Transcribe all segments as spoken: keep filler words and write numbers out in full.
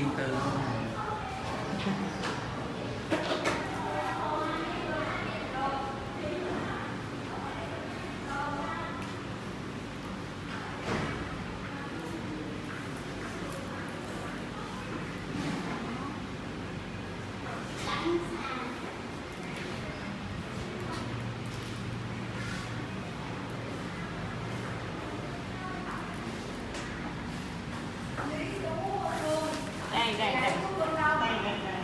riêng tư. Đây, đây, đây. Đây, đây, đây.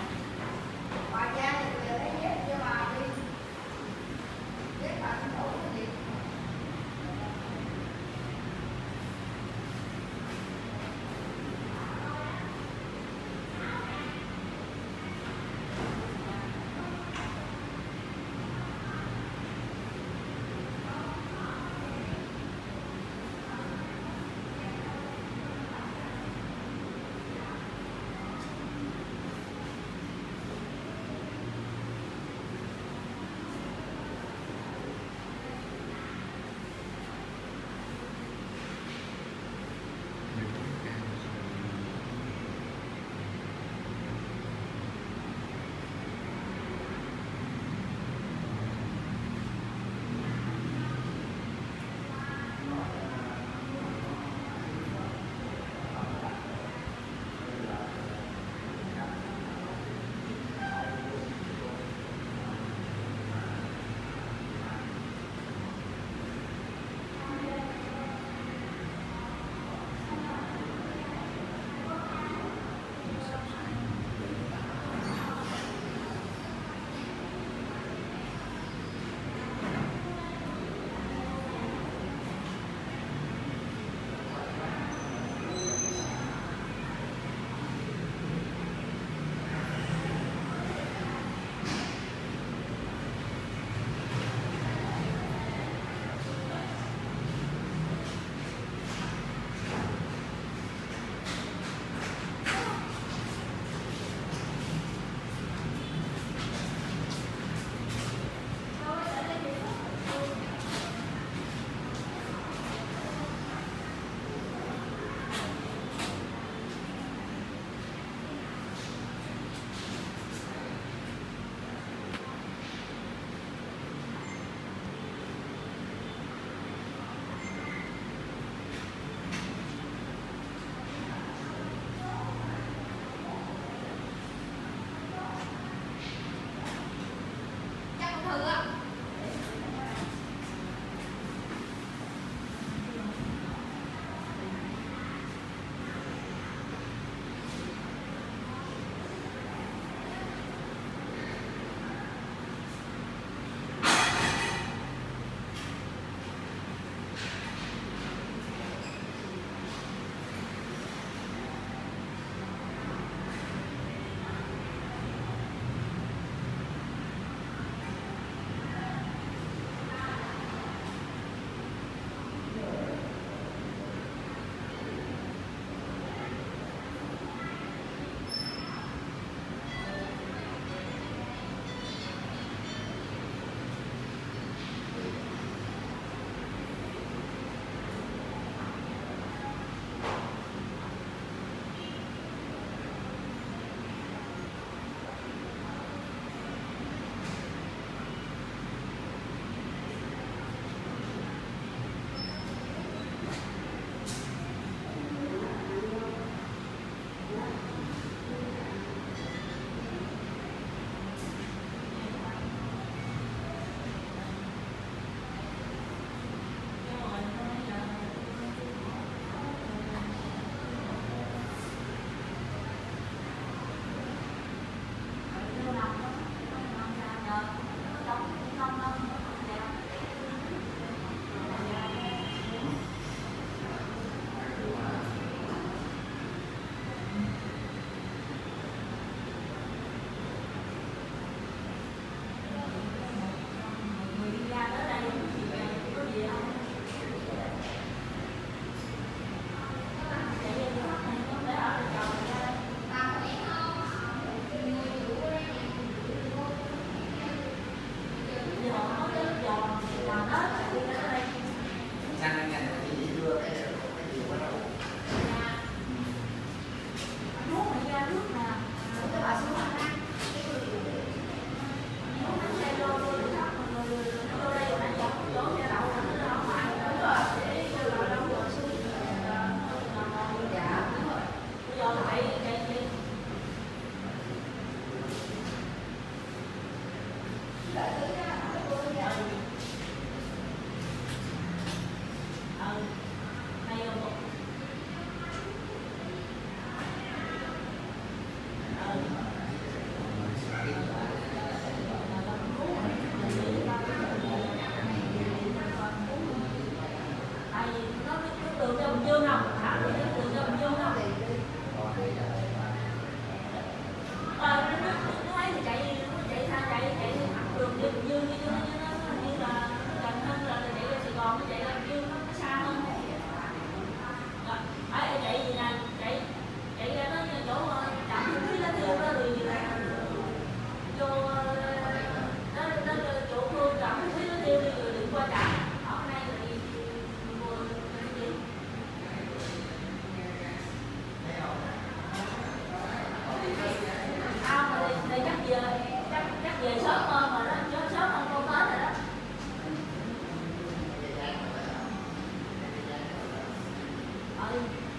Bình Dương không? Thảo đi đến đường cho Bình Dương không? Ờ, nó, nó, nó ấy thì chạy, nó chạy sao chạy, chạy thẳng đường đi Bình Dương đi cho nó, nó, nó như là gần hơn là chạy ra Sài Gòn, nó chạy ra Bình Dương nó, nó xa hơn. Rồi, ấy chạy gì nè, chạy, chạy ra tới chỗ trạm thu phí Lá Thiêu đó thì là vô đó, đó, đó chỗ phương trạm thu phí Lá Thiêu đi rồi đừng qua trạm. Ở đây là đi mua cái gì? À, mà đây, đây chắc về, chắc, chắc về sớm hơn rồi đó, sớm sớm hơn cô tới rồi đó. Ừ.